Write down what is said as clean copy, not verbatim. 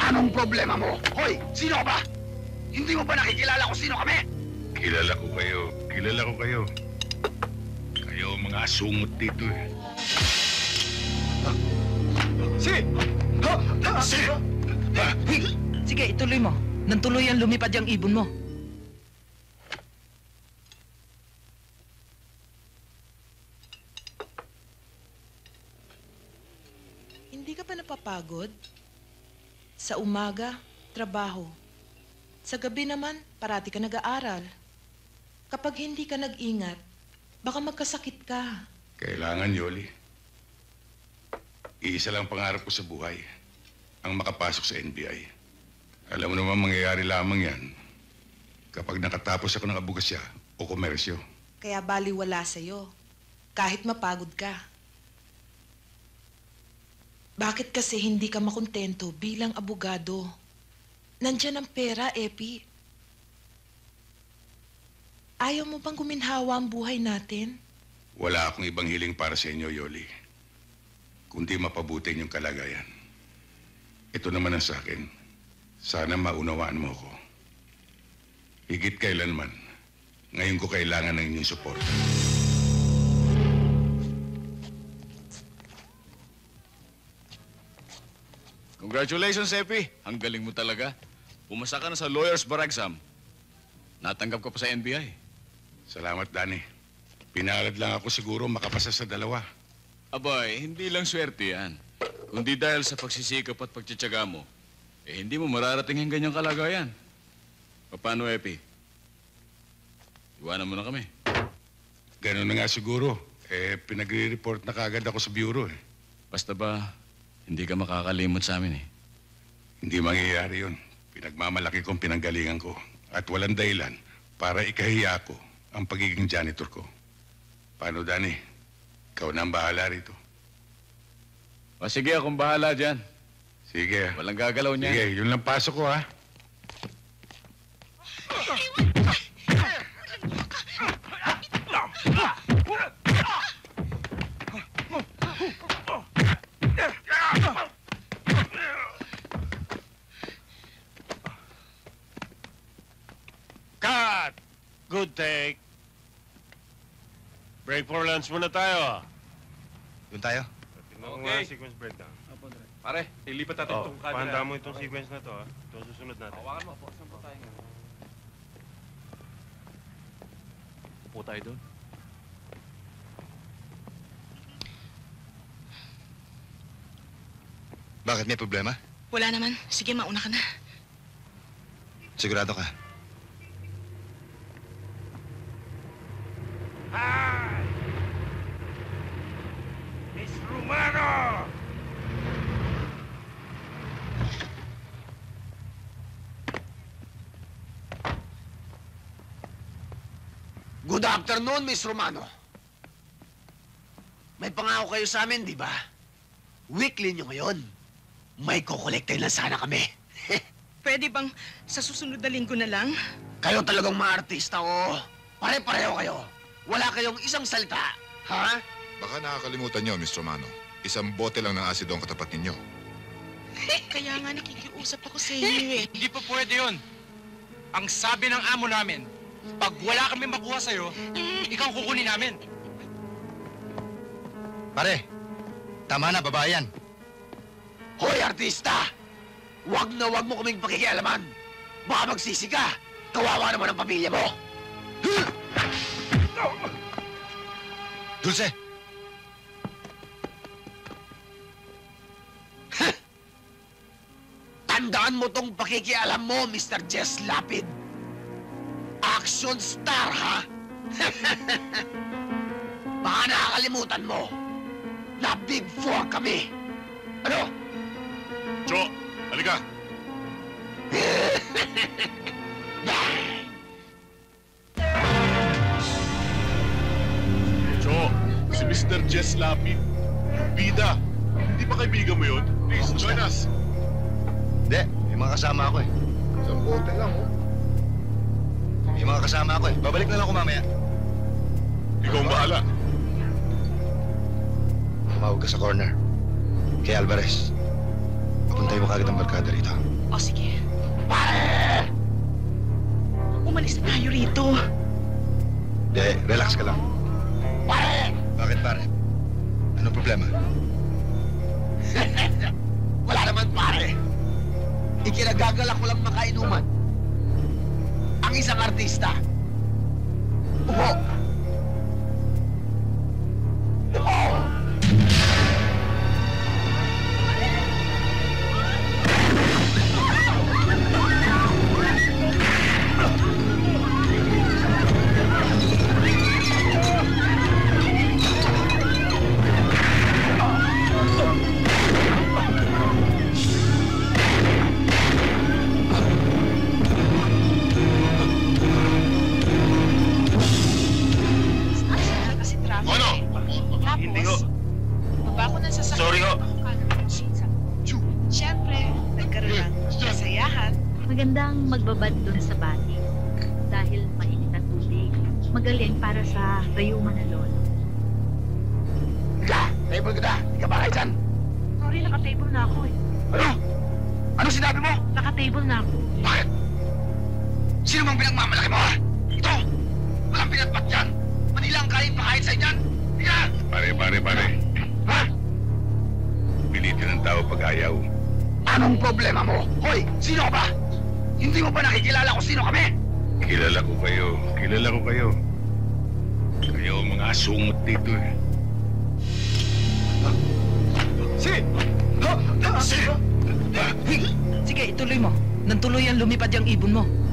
Anong problema mo? Hoy, sino ka ba? Hindi mo ba nakikilala kung sino kami? Kilala ko kayo. Kilala ko kayo. Kayo ang mga asungot dito eh. Sige, ituloy mo. Nang tuluyan lumipad yung ibon mo. Hindi ka pa napapagod? Sa umaga, trabaho. Sa gabi naman, parati ka nag-aaral. Kapag hindi ka nag-ingat, baka magkasakit ka. Kailangan, Yoli. Iisa lang pangarap ko sa buhay. Ang makapasok sa NBI. Alam mo naman mangyayari lamang yan kapag nakatapos ako ng abugasya o komersyo. Kaya baliwala sa'yo. Kahit mapagod ka. Bakit kasi hindi ka makontento bilang abogado? Nandyan ang pera, Epi. Ayaw mo bang guminhawa ang buhay natin? Wala akong ibang hiling para sa inyo, Yoli. Kundi mapabuti yung kalagayan. Ito naman ang sa akin. Sana maunawaan mo ako. Higit kailanman, ngayon ko kailangan ng inyong suporta. Congratulations, Epi. Ang galing mo talaga. Pumasa ka na sa lawyer's bar exam. Natanggap ka pa sa NBI. Salamat, Danny. Pinalad lang ako siguro makapasa sa dalawa. Abay, hindi lang swerte yan. Kundi dahil sa pagsisikap at pagtsatsaga mo, hindi mo mararating ang ganyang kalagayan. Paano, Epi? Iwanan mo na kami. Ganun na nga siguro. Pinagre-report na kagad ako sa bureau eh. Basta ba, hindi ka makakalimot sa amin eh. Hindi mangyayari yun. Pinagmamalaki kong pinanggalingan ko. At walang dahilan para ikahiya ko ang pagiging janitor ko. Paano, Danny? Ikaw na ang bahala rito. O sige, akong bahala dyan. Sige. Walang gagalaw niya. Sige, yun lang pasok ko, ha? Cut! Good take. Break for lunch muna tayo. Doon tayo? Tingnan ko nga sequence breakdown. Pare, ilipat natin itong camera. Pahanda mo itong sequence na to, ha? Ito ang susunod natin. Hawakan mo po. Saan po tayo ngayon? Upo tayo doon. Bakit may problema? Wala naman. Sige, mauna ka na. Sigurado ka? Hi! Miss Romano! Good afternoon, Miss Romano. May pangako kayo sa amin, di ba? Weekly nyo ngayon. May kukolektahin lang sana kami. Pwede bang sa susunod na linggo na lang? Kayo talagang mga artista, oh. Pare-pareho kayo. Wala kayong isang salita, ha? Baka nakakalimutan nyo, Mr. Romano. Isang bote lang ng asido ang katapat ninyo. Kaya nga nakikiusap ako sa inyo eh. Hindi pa pwede yun. Ang sabi ng amo namin, pag wala kami makuha sa'yo, ikaw kukunin namin. Pare, tama na, babae yan. Hoy, artista! Huwag na huwag mo kaming pakikialaman. Baka magsisi ka. Kawawa naman ang pamilya mo. Dulce! Tandaan mo tong pakikialam mo, Mr. Jess Lapid. Action star, ha? Baka nakakalimutan mo na Big Four kami. Ano? Cho, halika. Cho, si Mr. Jess Lapid. Yung bida. Hindi ba kaibigan mo yun? Please, join us. Hindi, may mga kasama ako eh. Isang bote lang, oh. May mga kasama ako eh. Babalik na lang ako mamaya. Ikaw ang bahala. Tumawag ka sa corner. Kay Alvarez. Papuntay mo kagad ang barkada rito. O sige, Pare! umalis na tayo rito. De, relax ka lang. Pare! Bakit pare? Ano problema? Wala naman, pare. Ikinagagalak ko lang makainuman. Ang isang artista. Upo! Upo! Kasi traffic. Ano? Hindi ho. Tapos, baba ko ng sasakyan. Sorry ho. Ako ka ng machine. Siyempre, nagkaroon ng kasayahan. Magandang magbabad doon sa bati dahil mainit ang tubig. Magaling para sa rayuman na lolo. Ka! Table ka na! Hindi ka ba kayo dyan? Sorry, naka-table na ako eh. Ano? Ano sinabi mo? Naka-table na ako. Bakit? Sino bang pinagmamalaki mo, ha? Ito! Walang pinatpat yan! Manila ang kain pakain sa inyan! Higa! Pare. Ha? Pilitin ang tao pag ayaw. Anong problema mo? Hoy! Sino ka ba? Hindi mo ba nakikilala kung sino kami? Kilala ko kayo. Kayo ang mga asungot dito eh. Sige, ituloy mo. Nang tuluyan lumipad yung ibon mo.